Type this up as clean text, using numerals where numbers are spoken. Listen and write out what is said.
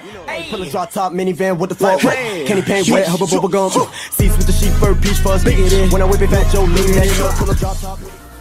Pull a drop top minivan with the flat candy paint wet, hubba bubble gum. Seats with the sheep fur, peach fuzz, big it in. When I whip it fat, Joe lean that. Pull a drop top.